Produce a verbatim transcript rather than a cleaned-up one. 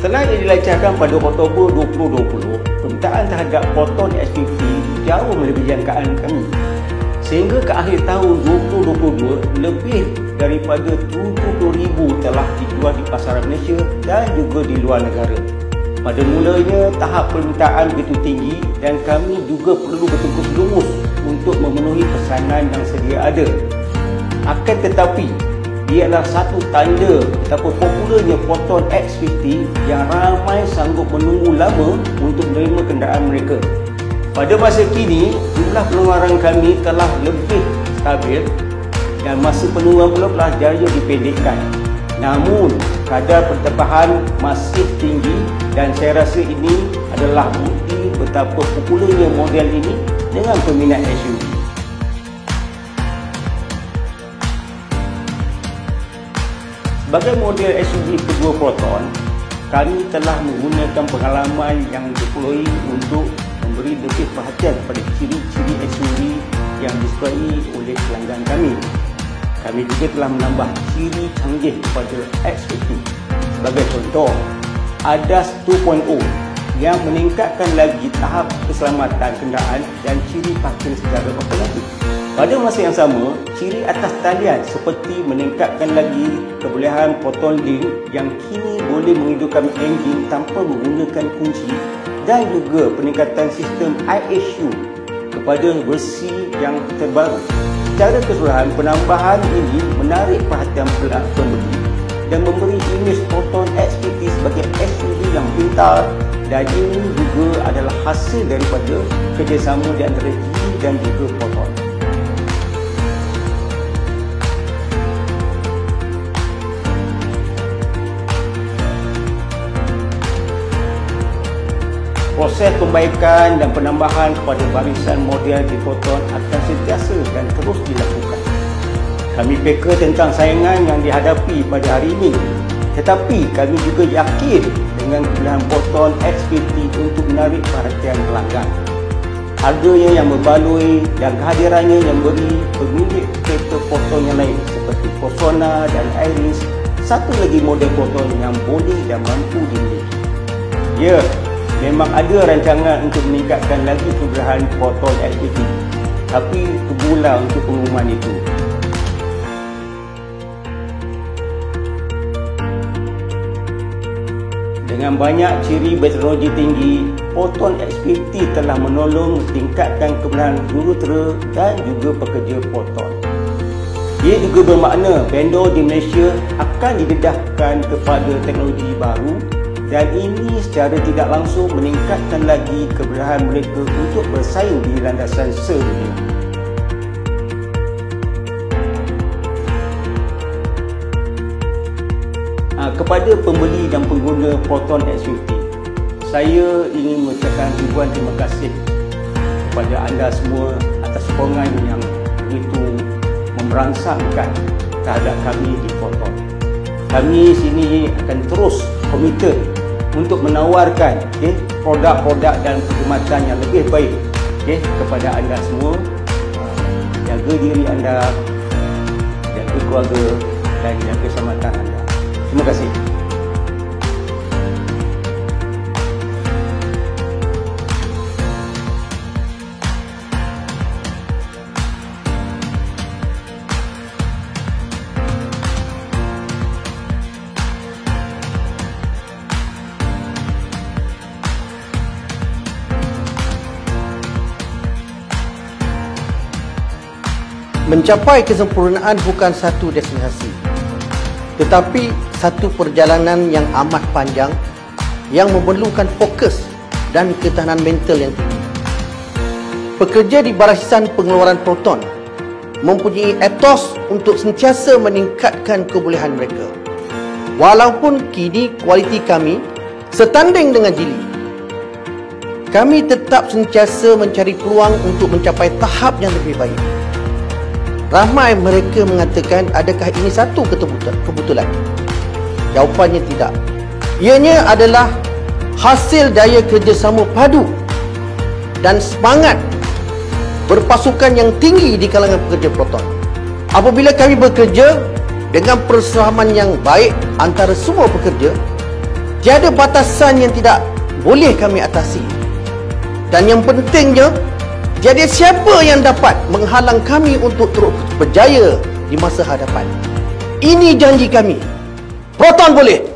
Setelah ia dilancarkan pada Oktober dua ribu dua puluh, permintaan terhadap Proton X lima puluh jauh melebihi jangkaan kami. Sehingga ke akhir tahun dua ribu dua puluh dua, lebih daripada tujuh puluh ribu telah dijual di pasaran Malaysia dan juga di luar negara. Pada mulanya, tahap permintaan begitu tinggi dan kami juga perlu bertungkus lumus untuk memenuhi pesanan yang sedia ada. Akan tetapi, ia adalah satu tanda betapa popularnya Proton X lima puluh yang ramai sanggup menunggu lama untuk menerima kenderaan mereka. Pada masa kini, jumlah pengeluaran kami telah lebih stabil dan masa penungguan pula telah jaya dipendekkan. Namun, kadar pertambahan masih tinggi dan saya rasa ini adalah bukti betapa popularnya model ini dengan peminat S U V. Sebagai model S U V kedua Proton, kami telah menggunakan pengalaman yang diperoleh untuk memberi lebih perhatian pada ciri-ciri S U V yang disukai oleh pelanggan kami. Kami juga telah menambah ciri canggih kepada X lima puluh. Sebagai contoh, A D A S dua titik kosong yang meningkatkan lagi tahap keselamatan kenderaan dan ciri parking secara otomatik. Pada masa yang sama, ciri atas talian seperti meningkatkan lagi kebolehan Proton Link yang kini boleh menghidupkan enjin tanpa menggunakan kunci dan juga peningkatan sistem I H U kepada versi yang terbaru. Secara keseluruhan, penambahan ini menarik perhatian pembeli dan memberi imej Proton X lima puluh sebagai S U V yang pintar, dan ini juga adalah hasil daripada kerjasama di antara Geely dan juga Proton. Proses perbaikan dan penambahan kepada barisan model di Proton akan sentiasa dan terus dilakukan. Kami peka tentang saingan yang dihadapi pada hari ini, tetapi kami juga yakin dengan kebolehan Proton X lima puluh untuk menarik perhatian pelanggan. Harganya yang berbaloi dan kehadirannya yang beri pemilik kereta Proton yang lain seperti Persona dan Iris satu lagi model Proton yang boleh dan mampu dimiliki. Ya, memang ada rancangan untuk meningkatkan lagi kebolehan Proton X lima puluh, tapi tunggulah untuk pengumuman itu. Dengan banyak ciri teknologi tinggi, Proton X lima puluh telah menolong meningkatkan kebolehan jurutera dan juga pekerja Proton. Ia juga bermakna vendor di Malaysia akan didedahkan kepada teknologi baru, dan ini secara tidak langsung meningkatkan lagi kebolehan mereka untuk bersaing di landasan sedunia. Ha, kepada pembeli dan pengguna Proton X lima puluh, saya ingin mengucapkan ribuan terima kasih kepada anda semua atas sokongan yang begitu memberangsangkan terhadap kami di Proton. Kami sini akan terus komited untuk menawarkan okay, produk-produk dan perkhidmatan yang lebih baik okay, kepada anda semua. Jaga diri anda, jaga keluarga dan jaga keselamatan anda. Terima kasih. Mencapai kesempurnaan bukan satu destinasi, tetapi satu perjalanan yang amat panjang yang memerlukan fokus dan ketahanan mental yang tinggi. Pekerja di barisan pengeluaran Proton mempunyai etos untuk sentiasa meningkatkan kebolehan mereka. Walaupun kini kualiti kami setanding dengan Geely, kami tetap sentiasa mencari peluang untuk mencapai tahap yang lebih baik. Ramai mereka mengatakan, adakah ini satu kebetulan? Jawapannya tidak. Ianya adalah hasil daya kerjasama padu dan semangat berpasukan yang tinggi di kalangan pekerja Proton. Apabila kami bekerja dengan persamaan yang baik antara semua pekerja, Tiada batasan yang tidak boleh kami atasi. Dan yang pentingnya, tiada siapa yang dapat menghalang kami untuk terus berjaya di masa hadapan. Ini janji kami. Proton boleh.